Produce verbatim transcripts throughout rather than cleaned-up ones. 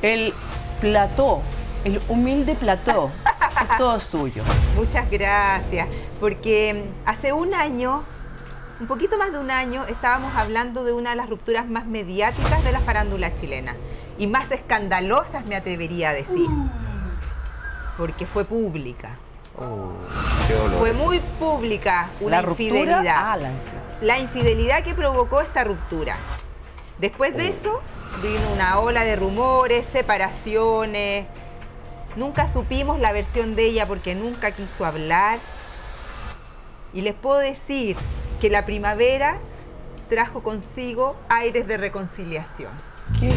El plató, el humilde plató, es todo suyo. Muchas gracias, porque hace un año, un poquito más de un año, estábamos hablando de una de las rupturas más mediáticas de la farándula chilena y más escandalosas, me atrevería a decir, porque fue pública. Oh, qué dolor. Fue muy pública una La infidelidad. ruptura, ah, la infidelidad. La infidelidad que provocó esta ruptura. Después de eso, vino una ola de rumores, separaciones. Nunca supimos la versión de ella porque nunca quiso hablar. Y les puedo decir que la primavera trajo consigo aires de reconciliación. ¿Qué?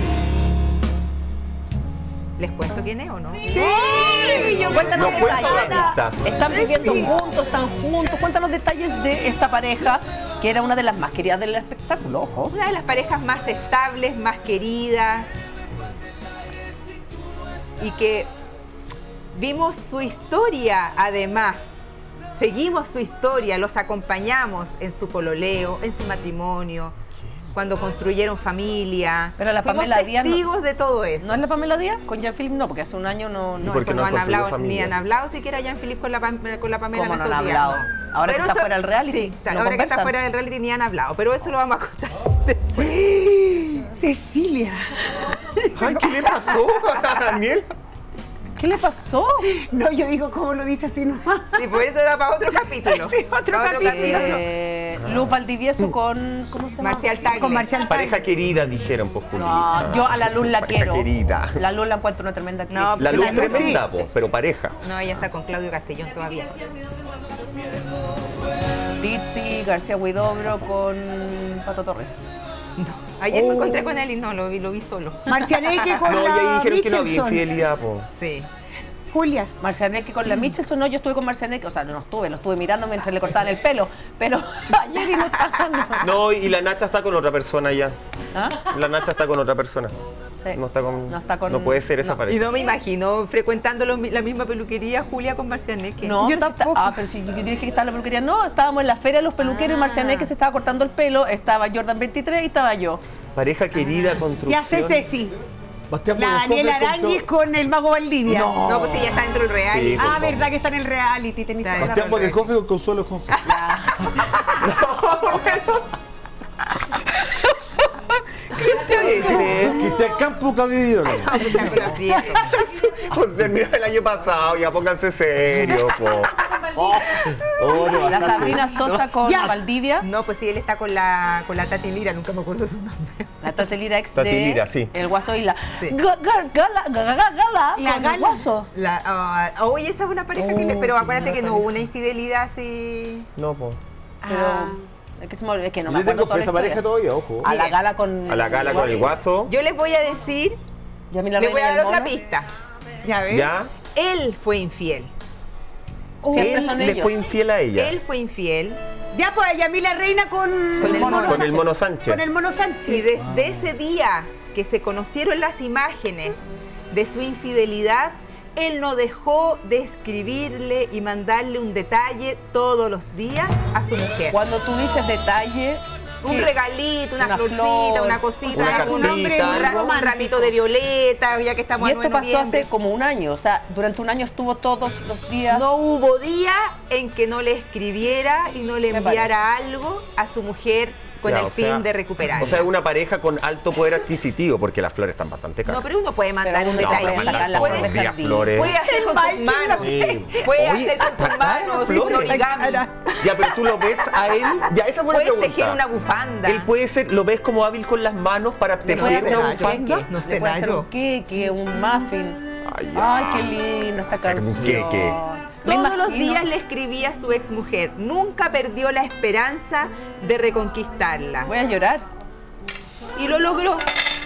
¿Les cuento quién es o no? Sí, yo cuéntanos No cuento detalles. las pistas. Están viviendo juntos, están juntos. Cuéntanos detalles de esta pareja, que era una de las más queridas del espectáculo, ojo. Una de las parejas más estables, más queridas. Y que vimos su historia, además. Seguimos su historia, los acompañamos en su pololeo, en su matrimonio, cuando construyeron familia. Pero la Fuimos Pamela Díaz no- testigos de todo eso. ¿No es la Pamela Díaz? Con Jean-Philippe no, porque hace un año no... ¿Y No, por eso qué no, no han han construido hablado, ni familia? han hablado siquiera Jean-Philippe con la, Pam- con la Pamela. ¿Cómo no en han estos días, hablado? Ahora que Pero está eso- fuera del reality, Sí, está- lo ahora que está conversan. fuera del reality ni han hablado, pero eso lo vamos a contar después. Cecilia. Ay, ¿qué le pasó a Daniel? ¿Qué le pasó? No, yo digo cómo lo dice así nomás. Sí, por eso da para otro capítulo. Sí, otro Para capítulo. Eh, Luz Valdivieso con... ¿Cómo se llama? Marcial Tagle. Con Marcial Pareja querida, dijeron, pues, Julita. No, yo a la Luz la Pareja quiero. querida. La Luz la encuentro una tremenda actriz. No, La Sí, luz la Luz tremenda, sí. pues, pero pareja. No, ella está con Claudio Castellón todavía. Titi García Huidobro con Pato Torres. Ayer Oh. me encontré con él y no, lo vi, lo vi solo. Marcianeque con No, y la ahí dijeron que no había Michelson. infidelidad, pues. Sí. Julia. Marcianeque con la Michelson, no, yo estuve con Marcianeque, o sea, no estuve, lo estuve mirando mientras le cortaban el pelo, pero ayer y no estaban. No, y la Nacha está con otra persona ya. ¿Ah? La Nacha está con otra persona. Sí. No está con. No está con- no puede ser esa no. Y pareja. no me imagino frecuentando los mi- la misma peluquería Julia con Marcianeque. No, Yo pero si está- tampoco. ah, pero si yo dije que estaba en la peluquería, no, estábamos en la feria de los peluqueros Ah. y Marcianeque se estaba cortando el pelo, estaba Jordan veintitrés y estaba yo. Pareja querida, construcción. Ya sé Ceci. Bastián La Daniela Bodenhofer Aranguis con el Mago Valdivia. No. No, pues ella está dentro del reality. Sí, Ah, por verdad que está en el reality. Tenés Está toda la Bastián razón. Bodenhofer con Consuelo José. Puede ser. Cristian Campo, Claudio Di Girolamo. Está con los prietos. Pues terminó el año pasado, ya pónganse serios, po. Oh, no, La bastante. Sabrina Sosa con Ya. Valdivia, No, pues sí, él está con la, con la Tati Lira, nunca me acuerdo su nombre. la Tatelira ex Tati de Lira, sí. El Guaso y la Sí. Ga- ga- Gala, Gala, Gala, Gala, La con Gala. el Guaso. La, ah, oye, esa es una pareja que le... Oh, Pero acuérdate que no hubo una infidelidad así... No, po. Pero Ah. es que, se me- es que no Yo me le tengo acuerdo toda fe a la esa pareja historia. todavía, ojo. A la Miren, Gala con A la gala con el guaso. Yo les voy a decir, Yamila les voy Reina a y dar el otra mono. pista. Ya ves. ¿Ya? Él fue infiel. Siempre Él son le ellos. fue infiel a ella. Él fue infiel. Ya, pues Yamila Reina con, Con el mono Con el mono Sánchez. con el mono Sánchez. Y desde ese día que se conocieron las imágenes de su infidelidad, él no dejó de escribirle y mandarle un detalle todos los días a su mujer. Cuando tú dices detalle, Un ¿qué? regalito, una, Una florcita, flor, una cosita, una un, cartita, hombre, un, ra- algo un ramito de violeta, ya que estamos y a esto nueve de pasó noviembre. hace como un año, o sea, durante un año estuvo todos los días. No hubo día en que no le escribiera y no le Me enviara algo a su mujer con Ya, el o fin sea, de recuperar. O sea, es una pareja con alto poder adquisitivo, porque las flores están bastante caras. No, pero uno puede mandar Pero un uno No, detalle. pero puede sacar la mandar flor todos de los días jardín. flores. Puede hacer con tus manos. Sí. Puede Oye, hacer con tus hasta caras manos un flores. origami. Ya, pero tú lo ves a él. Ya, esa fue la Puedes pregunta. tejer una bufanda. Él puede ser, lo ves como hábil con las manos para Le puede tejer hacer una daño. bufanda. No Le sé, puede hacer Nayo. un queque, un muffin. Ay, ya. Ay, qué linda esta Hacer un canción. queque. Me Todos los imagino- días le escribía a su ex mujer. Nunca perdió la esperanza de reconquistarla. Voy a llorar. Y lo logró.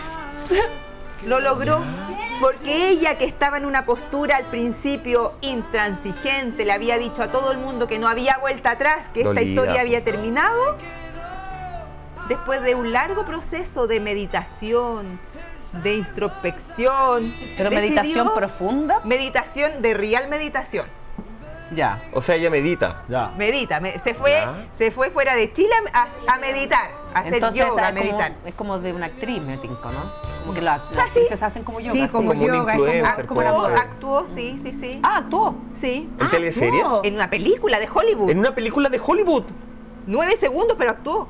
Lo logró porque ella, que estaba en una postura al principio intransigente, le había dicho a todo el mundo que no había vuelta atrás, que esta Dolida. historia había terminado. Después de un largo proceso de meditación, de introspección, Pero decidió- meditación profunda. meditación de real meditación. Ya. O sea, ella medita. Ya. Medita, me- se fue, Ya. se fue fuera de Chile a, a meditar, a hacer Entonces yoga, a es como- meditar. es como de una actriz, me tinco, ¿no? Como que las, O sea, las sí. actrices hacen como yoga. Sí, como Como un yoga, es como, influencer, como la puede moda. ser. Actuó, sí, sí, sí. Ah, actuó. Sí. ¿En teleseries? actuó. En una película de Hollywood. En una película de Hollywood. Nueve segundos, pero actuó.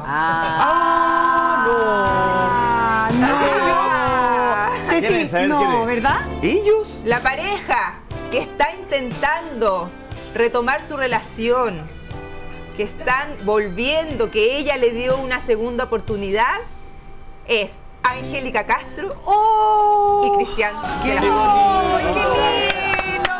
Ah, Ah, no. Ah. Ceci, ¿Quieren saber quién no, es? ¿verdad? ¿Ellos? La pareja que está intentando retomar su relación, que están volviendo, que ella le dio una segunda oportunidad, es Angélica Castro ¡Oh! y Cristian de la qué Fuente. ¡Qué lindo!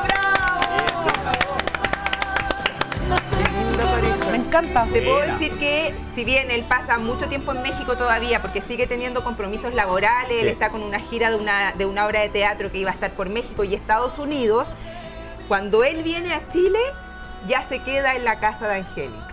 ¡Bravo! me encanta. Te puedo decir que si bien él pasa mucho tiempo en México todavía porque sigue teniendo compromisos laborales, él Sí. está con una gira de una, de una obra de teatro que iba a estar por México y Estados Unidos, cuando él viene a Chile ya se queda en la casa de Angélica.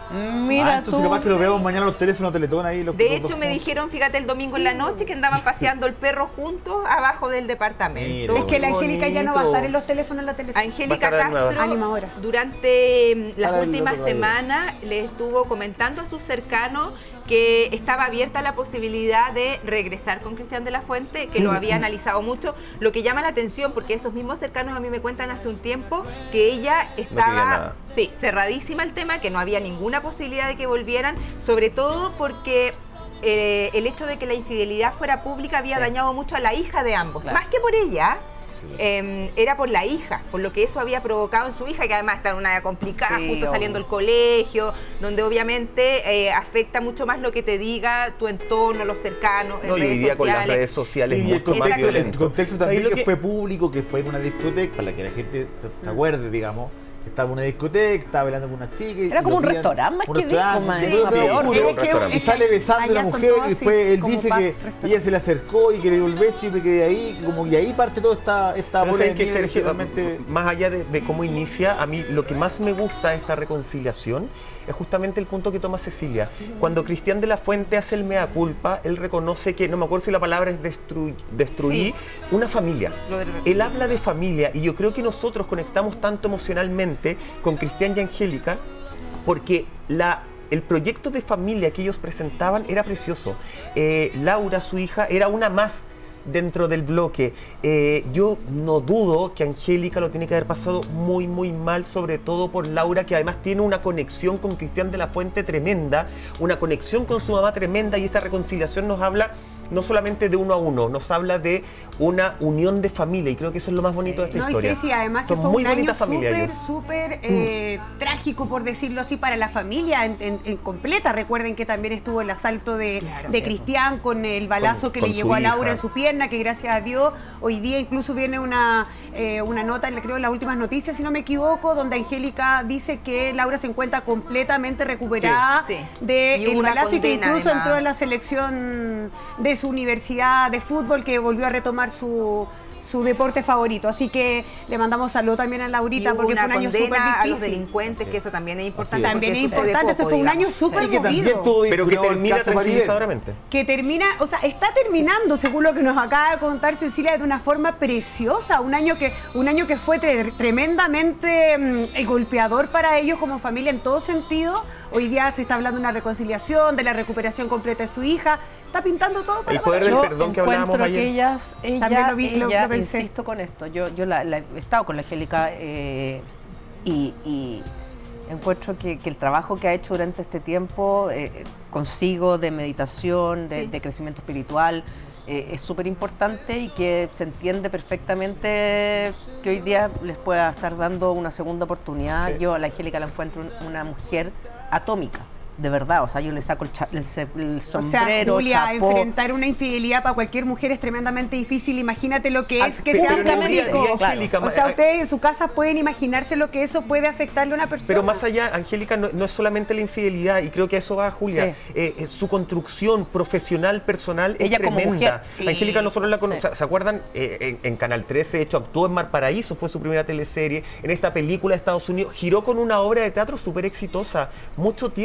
Mira Ah, entonces tú. capaz que lo vemos mañana los teléfonos Teletón ahí. Los, De los hecho, dos me juntos. dijeron, fíjate, el domingo en la noche que andaban paseando el perro juntos abajo del departamento. Mira. Es que la Qué Angélica ya no va a bonito. estar en los teléfonos en la televisión. Angélica Va a estar de nuevo. Animadora. Castro durante mm, las Ahora el últimas otro radio. semanas le estuvo comentando a sus cercanos que estaba abierta la posibilidad de regresar con Cristian de la Fuente, que lo había analizado mucho, lo que llama la atención porque esos mismos cercanos a mí me cuentan hace un tiempo que ella quería estaba nada. sí, cerradísima al tema, que no había ninguna posibilidad de que volvieran, sobre todo porque eh, el hecho de que la infidelidad fuera pública había Sí. dañado mucho a la hija de ambos, Claro. más que por ella. Sí. Eh, era por la hija, por lo que eso había provocado en su hija, que además está en una edad complicada, Sí, justo obvio. saliendo del colegio, donde obviamente eh, afecta mucho más lo que te diga tu entorno, los cercanos, en No, y hoy redes día con las sociales. redes sociales Sí, y el mucho más contexto, el violento. contexto ¿Sabes también lo que, que- fue público, que fue en una discoteca, para que la gente se- se acuerde, digamos. Estaba en una discoteca, estaba bailando con una chica. y Era como lo un pillan- restaurante más un que restaurante, disco, man, sí, es sí, más peor. juro. Es que- Y es sale que besando a allá una son mujer todos y después así, él como dice pa- que restaurante. ella se le acercó y que le dio el beso y me quedé ahí. Como, y ahí parte toda esta, esta Pero bola de sabes que nieve Sergio, realmente... más allá de, de cómo inicia, a mí lo que más me gusta de esta reconciliación es justamente el punto que toma Cecilia. Cuando Cristian de la Fuente hace el mea culpa, él reconoce que, no me acuerdo si la palabra es destru- destruir, una familia. Lo de- Él habla de familia y yo creo que nosotros conectamos tanto emocionalmente con Cristian y Angélica porque la... El proyecto de familia que ellos presentaban era precioso. Eh, Laura, su hija, era una más dentro del bloque. Eh, yo no dudo que Angélica lo tiene que haber pasado muy, muy mal, sobre todo por Laura, que además tiene una conexión con Cristian de la Fuente tremenda, una conexión con su mamá tremenda, y esta reconciliación nos habla no solamente de uno a uno, nos habla de una unión de familia, y creo que eso es lo más bonito de esta No, y historia. sí, sí, además que Son fue muy un año bonitas familias súper, ellos. súper eh, trágico, por decirlo así, para la familia en, en- en completa. Recuerden que también estuvo el asalto de, de Cristian con el balazo Con- que con le su llegó a Laura hija. en su pierna, que gracias a Dios hoy día incluso viene una, eh, una nota, creo en las últimas noticias, si no me equivoco, donde Angélica dice que Laura se encuentra completamente recuperada Sí, sí. Y del hubo una balazo y que condena, incluso además. entró en la selección de su universidad de fútbol, que volvió a retomar su, su deporte favorito. Así que le mandamos saludo también a Y Laurita hubo porque fue una un año súper condena a los difícil. delincuentes, que eso también es importante. Así es. También es porque sucede importante, esto poco, fue un digamos. año súper Y que también movido. tuvo Pero que vinculado el termina caso Maribel. tranquilizadoramente. Que termina, o sea, está terminando, según lo que nos acaba de contar Cecilia, de una forma preciosa. Un año que, un año que fue tre- tremendamente mm, golpeador para ellos como familia en todo sentido. Hoy día se está hablando de una reconciliación, de la recuperación completa de su hija. Está pintando todo para El poder del Yo perdón que hablábamos encuentro ayer. que ellas, ella, También lo vi, lo- ella, lo pensé. insisto con esto, yo, yo la, la- he estado con la Angélica eh, y, y encuentro que, que el trabajo que ha hecho durante este tiempo eh, consigo de meditación, de, Sí. de crecimiento espiritual, eh, es súper importante y que se entiende perfectamente que hoy día les pueda estar dando una segunda oportunidad. Sí. Yo a la Angélica la encuentro un- una mujer atómica. De verdad, o sea, yo le saco el, cha- el, se- el O sea, sombrero, Julia, chapó. enfrentar una infidelidad para cualquier mujer es tremendamente difícil. Imagínate lo que Ah, es que pero sea no habría- público. y Angélica, O sea, ma- ustedes en su casa pueden imaginarse lo que eso puede afectarle a una persona. Pero más allá, Angélica, no, no es solamente la infidelidad, y creo que a eso va Julia. Sí. Eh, eh, su construcción profesional, personal, es Ella como tremenda. mujer, sí. Angélica, nosotros la conocemos. Sí. ¿Se acuerdan? Eh, en, en Canal trece, de hecho, actuó en Mar Paraíso, fue su primera teleserie. En esta película de Estados Unidos, giró con una obra de teatro súper exitosa. Mucho tiempo, Angélica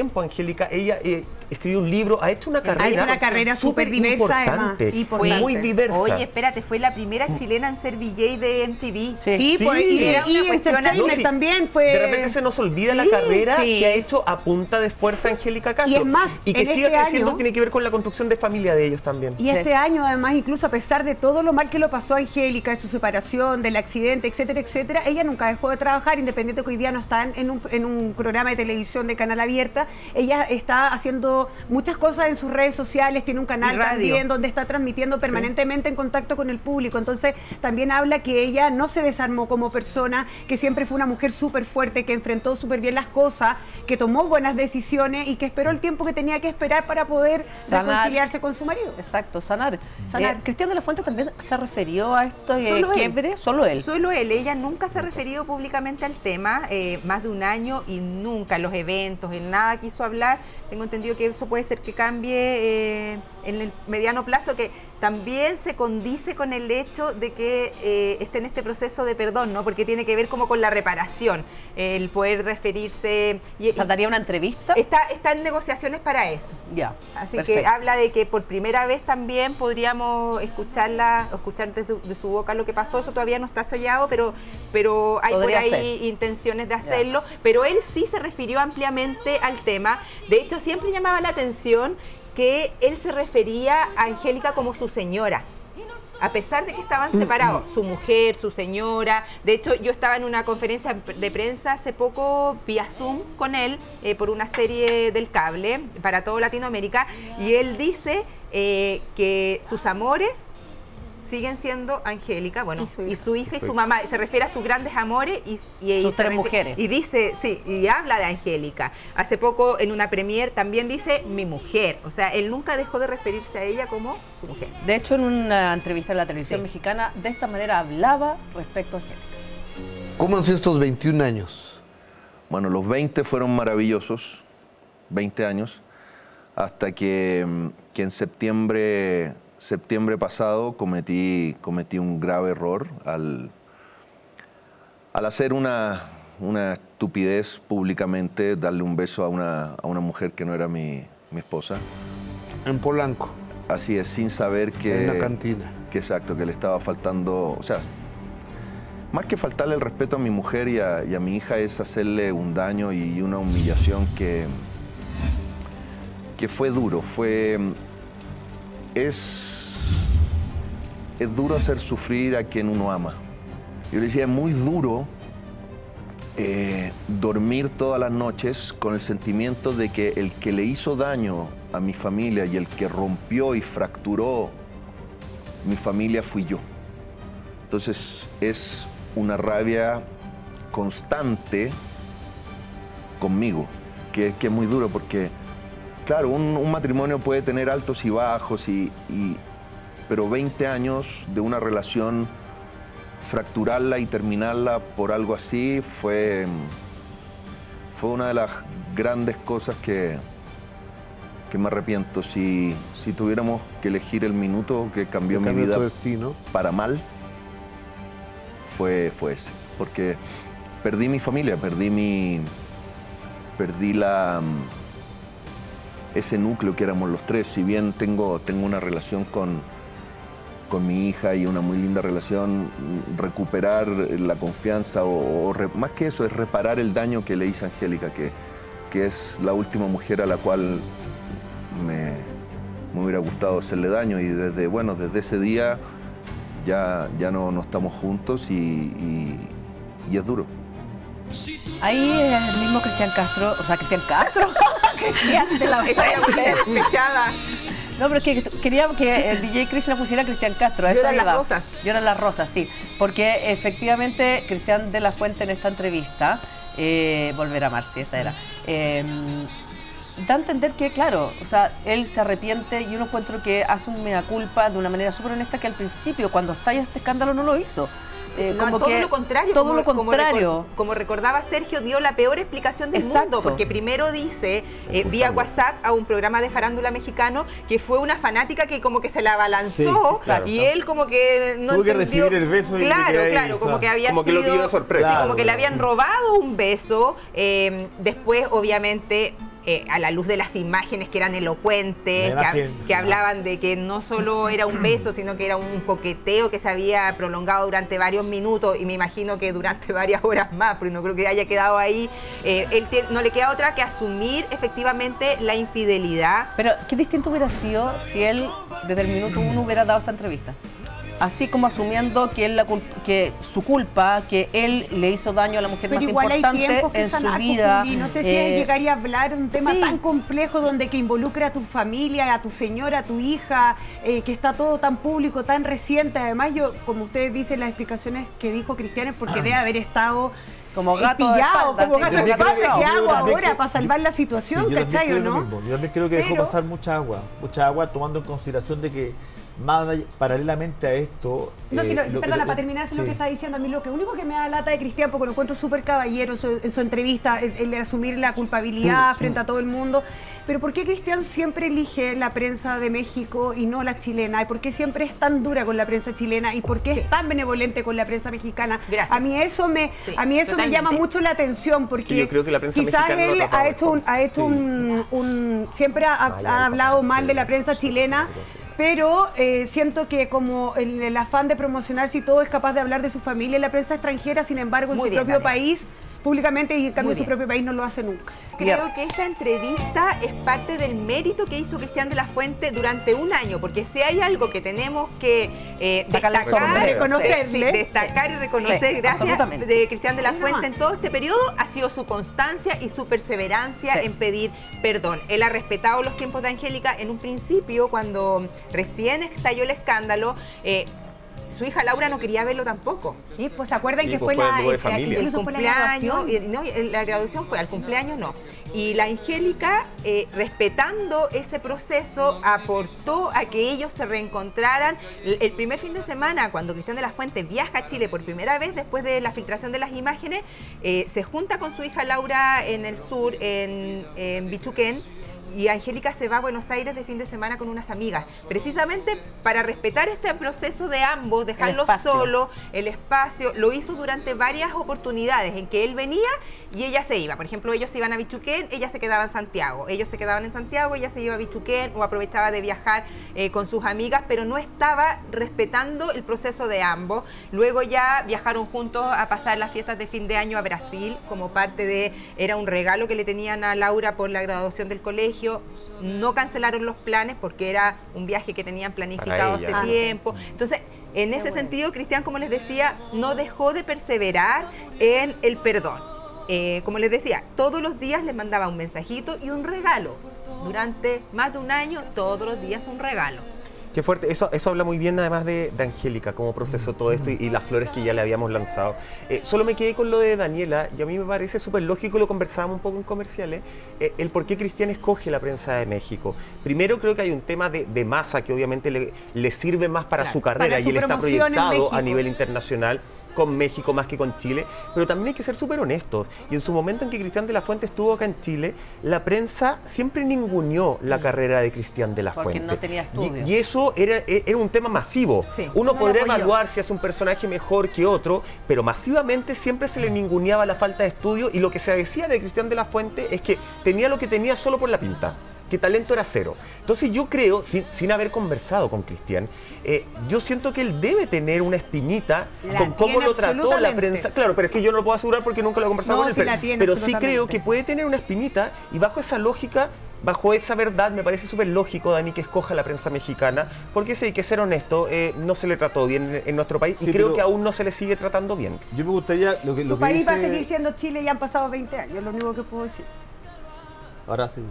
Angélica, ella eh, escribió un libro, ha hecho una carrera. Ha hecho una carrera súper diversa, importante, además. fue muy diversa. Oye, espérate, fue la primera chilena en ser V J de M T V. Sí. Sí, Sí. pues, y, Era y una cuestión Entertainment así. también fue... De repente se nos olvida Sí, la carrera sí. que ha hecho a punta de fuerza Angélica Castro. Y es más, y que en siga este creciendo año- tiene que ver con la construcción de familia de ellos también. Y este año, además, incluso a pesar de todo lo mal que lo pasó a Angélica, de su separación, del accidente, etcétera, etcétera, ella nunca dejó de trabajar, independiente que hoy día no está en un, en un programa de televisión de canal abierta. Ella está haciendo muchas cosas en sus redes sociales, tiene un canal Y radio. también donde está transmitiendo permanentemente en contacto con el público. Entonces, también habla que ella no se desarmó como persona, que siempre fue una mujer súper fuerte, que enfrentó súper bien las cosas, que tomó buenas decisiones y que esperó el tiempo que tenía que esperar para poder Sanar. reconciliarse con su marido. Exacto, sanar. Sanar. Eh, Cristian de la Fuente también se refirió a esto de Solo él. quiebre, solo él. Solo él, ella nunca se ha referido públicamente al tema, eh, más de un año y nunca en los eventos, en nada quiso hablar. Tengo entendido que eso puede ser que cambie eh, en el mediano plazo, que también se condice con el hecho de que eh, esté en este proceso de perdón, ¿no? Porque tiene que ver como con la reparación, el poder referirse... Y, O sea, daría una entrevista. está, está en negociaciones para eso. Ya. Así perfecto. que habla de que por primera vez también podríamos escucharla, o escuchar desde de su boca lo que pasó. Eso todavía no está sellado, pero, pero hay Podría por ahí ser. intenciones de hacerlo. Pero él sí se refirió ampliamente al tema. De hecho, siempre llamaba la atención que él se refería a Angélica como su señora. A pesar de que estaban separados, su mujer, su señora. De hecho, yo estaba en una conferencia de prensa hace poco vía Zoom con él eh, por una serie del cable para todo Latinoamérica, y él dice eh, que sus amores siguen siendo Angélica, bueno, Y su y hija. su hija y su mamá. Se refiere a sus grandes amores y, y Sus se tres refiere- mujeres. Y dice, sí, y habla de Angélica. Hace poco en una premier también dice mi mujer. O sea, él nunca dejó de referirse a ella como su mujer. De hecho, en una entrevista en la televisión Sí. mexicana, de esta manera hablaba respecto a Angélica. ¿Cómo han sido estos veintiún años? Bueno, los veinte fueron maravillosos, veinte años, hasta que, mm, que en septiembre, septiembre pasado cometí, cometí un grave error al, al hacer una, una estupidez públicamente, darle un beso a una, a una mujer que no era mi, mi esposa. En Polanco, Así es, sin saber que... en una cantina. Que exacto, que le estaba faltando, o sea, más que faltarle el respeto a mi mujer y a, y a mi hija es hacerle un daño y una humillación que, que fue duro, fue, es, es duro hacer sufrir a quien uno ama. Yo le decía, es muy duro eh, dormir todas las noches con el sentimiento de que el que le hizo daño a mi familia y el que rompió y fracturó mi familia fui yo. Entonces es una rabia constante conmigo, que, que es muy duro porque, claro, un, un matrimonio puede tener altos y bajos, y, y, pero veinte años de una relación, fracturarla y terminarla por algo así fue, fue una de las grandes cosas que, que me arrepiento. Si, si tuviéramos que elegir el minuto que cambió mi Cambia vida tu destino. para mal, fue, fue ese. Porque perdí mi familia, perdí mi. Perdí la. Ese núcleo que éramos los tres. Si bien tengo, tengo una relación con, con mi hija y una muy linda relación, recuperar la confianza o, o re- más que eso, es reparar el daño que le hice a Angélica, que, que es la última mujer a la cual me, me hubiera gustado hacerle daño, y desde, bueno, desde ese día ya, ya no, no estamos juntos y, y, y es duro. Ahí es el mismo Cristian Castro, o sea, Cristian Castro, Cristian de la Esa es la mujer Fuente. despechada. No, pero es que quería que el D J Krishna pusiera a Cristian Castro. a eso Lloran las iba. rosas. Lloran las rosas, sí. Porque efectivamente Cristian de la Fuente en esta entrevista, eh, Volver a amar, sí, esa era, eh, da a entender que, claro, o sea, él se arrepiente y uno encuentro que hace un mea culpa de una manera súper honesta que al principio, cuando estalla este escándalo, no lo hizo. Eh, No, como todo que- lo contrario. Todo como, lo como contrario. recor- Como, recordaba Sergio, dio la peor explicación del Exacto. mundo, porque primero dice eh, vía Excusando. WhatsApp a un programa de farándula mexicano que fue una fanática que como que se la abalanzó, Sí, claro. y él como que no Tuvo que entendió. recibir el beso y le Claro, quedó ahí, claro, o como sea, que había como que lo sido... pilló de sorpresa. sí, Claro, como que le claro. habían robado un beso. eh, después, obviamente, eh, a la luz de las imágenes que eran elocuentes, La que, imagen, que hablaban de que no solo era un beso, sino que era un coqueteo que se había prolongado durante varios minutos y me imagino que durante varias horas más, porque no creo que haya quedado ahí. Eh, él tiene, no le queda otra que asumir efectivamente la infidelidad. Pero qué distinto hubiera sido si él desde el minuto uno hubiera dado esta entrevista. Así como asumiendo que, él la cul- que su culpa, que él le hizo daño a la mujer Pero más igual hay importante tiempos que en su sanar, vida. Juli. No sé si eh, llegaría a hablar un tema sí. tan complejo donde que involucra a tu familia, a tu señora, a tu hija, eh, que está todo tan público, tan reciente. Además, yo, como ustedes dicen, las explicaciones que dijo Cristian es porque debe haber estado como gato de pillado, espaldas, como sí, gato Yo de también creo espaldas. que- ¿Qué yo hago también ahora creo- para salvar la Sí, situación? yo también ¿Cachai o creo lo no? mismo. Yo también creo que dejó Pero- pasar mucha agua, mucha agua, tomando en consideración de que más allá- paralelamente a esto... No, eh, si no, lo- perdona, lo- para terminar, eso es lo sí. que está diciendo. A mí lo que único que me da lata de Cristian, porque lo encuentro súper caballero en su, en su entrevista, el, el asumir la culpabilidad frente a todo el mundo. Pero ¿por qué Cristian siempre elige la prensa de México y no la chilena? ¿Y por qué siempre es tan dura con la prensa chilena? ¿Y por qué Sí. es tan benevolente con la prensa mexicana? Gracias. A mí eso me, Sí, a mí eso me llama totalmente. mucho la atención, porque Que yo creo que la prensa quizás mexicana lo él ha tratado ha hecho, un, mejor. ha hecho Sí. un, un- siempre ha, ha- ha hablado mal de la prensa chilena. Pero eh, siento que como el, el afán de promocionarse y todo es capaz de hablar de su familia en la prensa extranjera, sin embargo en Muy su bien, propio Daniel. país, públicamente, y en cambio Muy en su bien. propio país no lo hace nunca. Creo que esta entrevista es parte del mérito que hizo Cristian de la Fuente durante un año, porque si hay algo que tenemos que eh, Sacarle el destacar, sombrero. Reconocerle. sí, destacar y reconocer, Sí, gracias absolutamente. de Cristian de la Ahí Fuente nomás. en todo este periodo, ha sido su constancia y su perseverancia Sí. en pedir perdón. Él ha respetado los tiempos de Angélica. En un principio, cuando recién estalló el escándalo, eh, su hija Laura no quería verlo tampoco. Sí, pues se acuerdan Sí, que pues fue fue la, algo de eh, familia. El incluso fue la cumpleaños, graduación. y, no, y la graduación fue, al cumpleaños no. Y la Angélica, eh, respetando ese proceso, aportó a que ellos se reencontraran. El, el primer fin de semana, cuando Cristian de la Fuente viaja a Chile por primera vez, después de la filtración de las imágenes, eh, se junta con su hija Laura en el sur, en, en Bichuquén, y Angélica se va a Buenos Aires de fin de semana con unas amigas, precisamente para respetar este proceso de ambos, dejarlos espacio. solos, el espacio. Lo hizo durante varias oportunidades en que él venía y ella se iba. Por ejemplo, ellos iban a Bichuquén, ella se quedaba en Santiago. Ellos se quedaban en Santiago, ella se iba a Bichuquén o aprovechaba de viajar eh, con sus amigas, pero no estaba respetando el proceso de ambos. Luego ya viajaron juntos a pasar las fiestas de fin de año a Brasil, como parte de, era un regalo que le tenían a Laura por la graduación del colegio. No cancelaron los planes porque era un viaje que tenían planificado Para ella. hace tiempo. Entonces, en ese sentido, Cristian, como les decía, no dejó de perseverar en el perdón. Eh, como les decía, todos los días les mandaba un mensajito y un regalo. Durante más de un año, todos los días un regalo. Qué fuerte, eso, eso habla muy bien además de, de Angélica, cómo procesó todo esto y, y las flores que ya le habíamos lanzado. Eh, solo me quedé con lo de Daniela y a mí me parece súper lógico, lo conversábamos un poco en comerciales, eh, el por qué Cristian escoge la prensa de México. Primero creo que hay un tema de, de masa que obviamente le, le sirve más para Claro, su carrera para su y él está promoción en proyectado México. a nivel internacional con México más que con Chile, pero también hay que ser súper honestos. Y en su momento en que Cristian de la Fuente estuvo acá en Chile, la prensa siempre ninguneó la carrera de Cristian de la Porque Fuente. no tenía estudios. Y, y eso era, era un tema masivo. Sí. Uno No podría lo apoyó. evaluar si hace un personaje mejor que otro, pero masivamente siempre se le ninguneaba la falta de estudio y lo que se decía de Cristian de la Fuente es que tenía lo que tenía solo por la pinta, que talento era cero. Entonces yo creo, sin, sin haber conversado con Cristian, eh, yo siento que él debe tener una espinita La con cómo tiene lo trató la absolutamente. prensa. Claro, pero es que yo no lo puedo asegurar porque nunca lo he conversado No, con él, sí pero, la tiene, pero sí absolutamente. creo que puede tener una espinita y bajo esa lógica, bajo esa verdad, me parece súper lógico, Dani, que escoja la prensa mexicana, porque sí, hay que ser honesto, eh, no se le trató bien en, en nuestro país Sí, y creo pero- que aún no se le sigue tratando bien. Yo me gustaría lo que, Su lo que país dice... va a seguir siendo Chile y han pasado veinte años, es lo único que puedo decir. Ahora sí.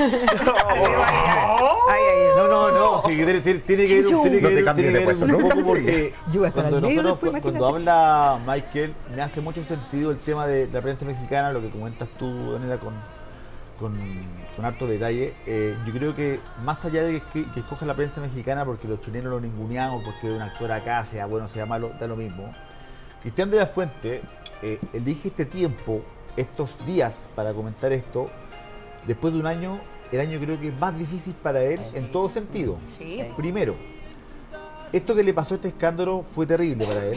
Ay, ay, No, no, no, sí, tiene, tiene- tiene que ver, Chichu. tiene que No te ver, cambies tiene de que ver puesto, un no te poco cambies. porque Yo voy a estar cuando al negro nosotros, después, cu- cuando imagínate. habla Michael, me hace mucho sentido el tema de la prensa mexicana, lo que comentas tú, Daniela, con, con, con harto detalle. Eh, yo creo que más allá de que, que escoja la prensa mexicana porque los chilenos lo ningunean o porque un actor acá, sea bueno, sea malo, da lo mismo. Cristian de la Fuente eh, elige este tiempo, estos días para comentar esto, después de un año, el año creo que es más difícil para él en todo sentido. Sí. Primero, esto que le pasó a este escándalo fue terrible para él.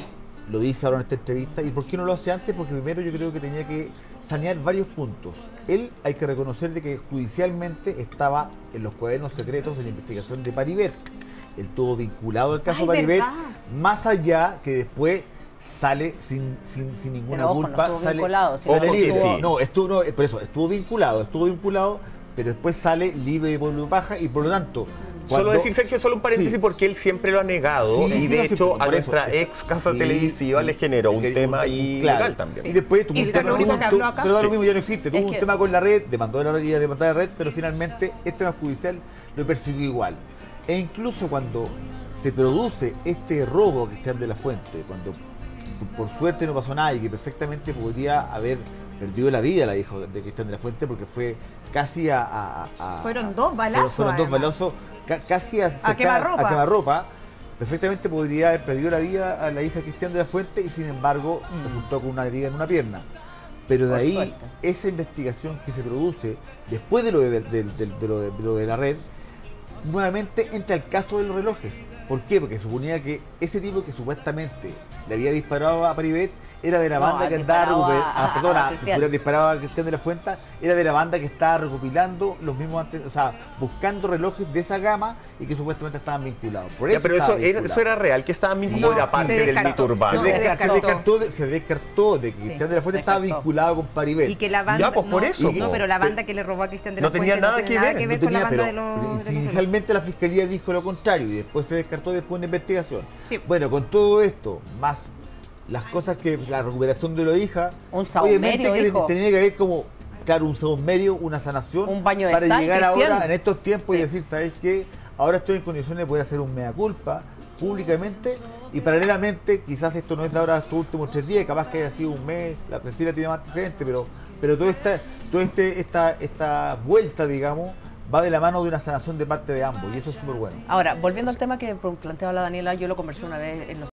lo dice ahora en esta entrevista. ¿Y por qué no lo hace antes? Porque primero yo creo que tenía que sanear varios puntos. Él, hay que reconocer de que judicialmente estaba en los cuadernos secretos de la investigación de Paribet. Él estuvo vinculado al caso Ay, Paribet, ¿verdad? más allá que después sale sin, sin, sin ninguna Pero ojo, no culpa. estuvo sale, vinculado, sale ojo, libre. sí. No, estuvo, no, por eso, estuvo vinculado, estuvo vinculado, pero después sale libre de polvo y paja y por lo tanto... Solo cuando- decir, Sergio, solo un paréntesis, Sí. porque él siempre lo ha negado Sí, y sí, de no, sí, hecho por a eso. nuestra ex casa Sí, televisiva sí. le generó un Que- tema un- ahí claro. legal también. Y después tuvo Y un el tema, único tuvo- que habló tuvo- acá. pero da lo Sí. mismo, ya no existe. Tuvo Es un que- tema con la red, demandó la red y demandó la red, pero finalmente este tema judicial lo persiguió igual. E incluso cuando se produce este robo a Cristian de la Fuente, cuando por suerte no pasó nada y que perfectamente podría haber perdido la vida la hija de Cristian de la Fuente porque fue casi a... a- a- Fueron dos balazos, Fueron, fueron dos además. balazos, ca- casi a, sacar- quemarropa. a quemarropa. Perfectamente podría haber perdido la vida a la hija de Cristian de la Fuente y sin embargo resultó con una herida en una pierna. Pero de Por ahí, suerte. esa investigación que se produce después de lo de, de- de- de lo de- de lo de la red, nuevamente entra el caso de los relojes. ¿Por qué? Porque suponía que ese tipo que supuestamente le había disparado a Paribet era de la No, banda que andaba disparado recuper- a- ah, a- perdona, a Cristian. hubiera disparado a Cristian de la Fuente, era de la banda que estaba recopilando los mismos antes, o sea, buscando relojes de esa gama y que supuestamente estaban vinculados. Por Ya, eso pero eso estaban era, vinculados. eso era real, que estaban vinculados, No, era parte se del descartó. mito urbano. No, se, se descartó, se, descartó. descartó de, se descartó de que Sí. Cristian de la Fuente estaba Descartó. vinculado con Paribet. Y que la banda. Ya, pues, por no, eso, No, po. pero la banda que le robó a Cristian de la No tenía Fuente nada no que tiene nada ver, que No ver con la tenía, banda pero de los. pero de si los inicialmente la fiscalía dijo lo contrario y después se descartó después de una investigación. Sí. Bueno, con todo esto, más las cosas que la recuperación de la hija, Un saumerio, obviamente que hijo. tenía que haber como, claro, un saumerio, una sanación, Un baño de para sal, llegar Cristian. ahora en estos tiempos Sí. y decir, ¿sabes qué? Ahora estoy en condiciones de poder hacer un mea culpa públicamente y paralelamente, quizás esto no es de ahora estos últimos tres días, capaz que haya sido un mes, la Cecilia tiene más antecedentes, pero, pero toda esta, toda este, esta, esta vuelta, digamos, va de la mano de una sanación de parte de ambos y eso es súper bueno. Ahora, volviendo al tema que planteaba la Daniela, yo lo conversé una vez en, los-